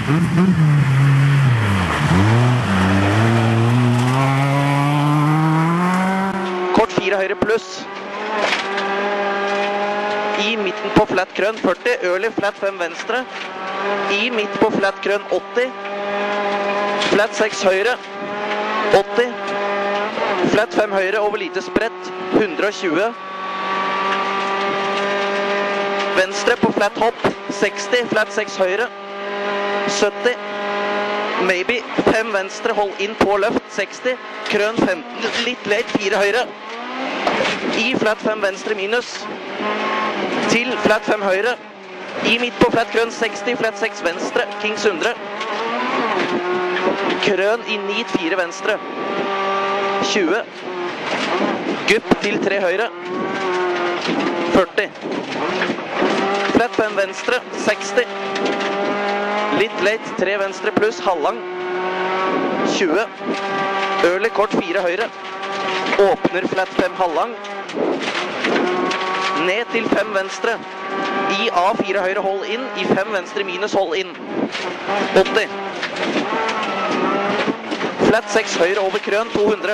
Kort 4 høyre pluss. I midten på flat krønn 40, early flat 5 venstre. I midt på flat krønn 80. Flat 6 høyre 80. Flat 5 høyre over lite spredt 120. Venstre på flat hopp 60, flat 6 høyre 70. Maybe 5 venstre, hold inn på løft 60. Krøn 15, litt late 4 høyre. I flat 5 venstre minus. Til flat 5 høyre. I midt på flat krøn 60, flat 6 venstre, kings 100. Krøn i nit 4 venstre. 20. Gupp til 3 høyre. 40. Flat 5 venstre, 60. Litt late, 3 venstre pluss, halvlang. 20. Early kort 4 høyre. Åpner flat 5 halvlang. Ned til 5 venstre. I A4 høyre hold inn. I 5 venstre minus hold inn. 80. Flat 6 høyre over krøn 200.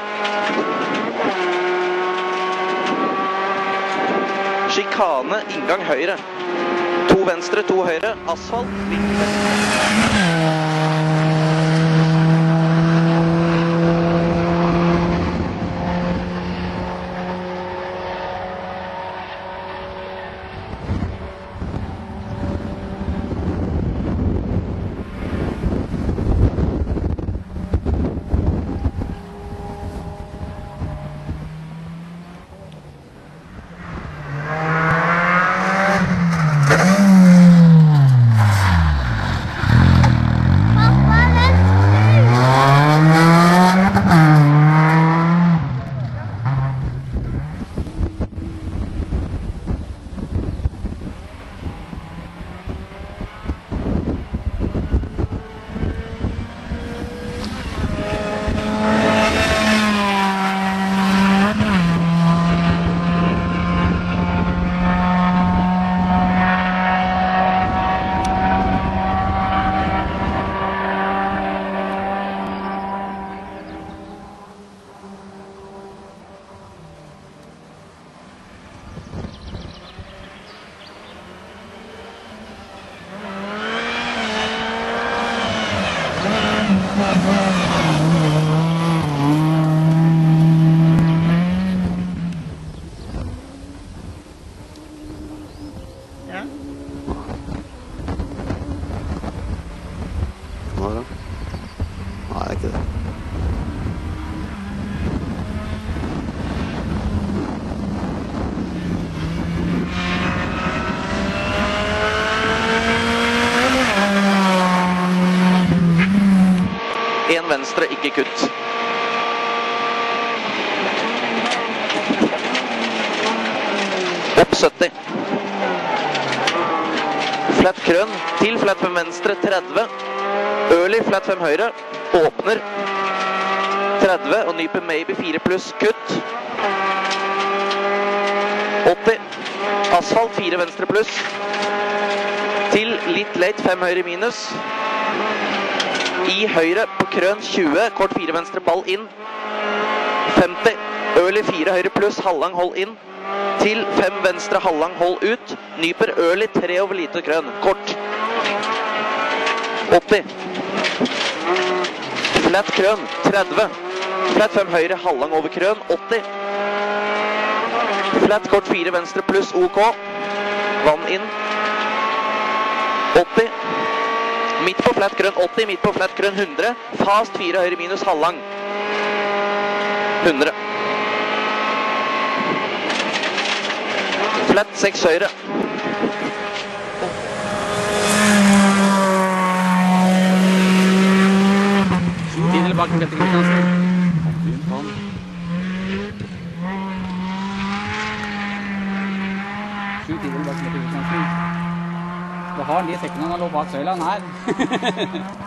Skikane, inngang høyre. 2 venstre, 2 høyre. Asfalt, vinkel venstre. Venstre, ikke kutt. Opp 70. Flat krøn til flat 5 venstre 30. Early flat 5 høyre. Åpner 30 og nyper maybe 4 pluss kutt. 80. Asfalt 4 venstre pluss. Til litt late 5 høyre minus. I høyre på krøn 20, kort 4 venstre ball inn. 50, early 4 høyre pluss, halvlang hold inn. Til 5 venstre halvlang hold ut. Nyper early 3 over lite krøn, kort. 80. Flat krøn 30. Flat 5 høyre halvlang over krøn 80. Flat kort 4 venstre pluss OK. Vann inn. 80. Midt på flat grønn 80, midt på flat grønn 100. Fast 4 høyre minus halvlang. 100. Flat 6 høyre. Tidlig bak Petter Kristiansen. Tidlig bak Petter Kristiansen. Da har han de sekkene han lå bak søyla, han her.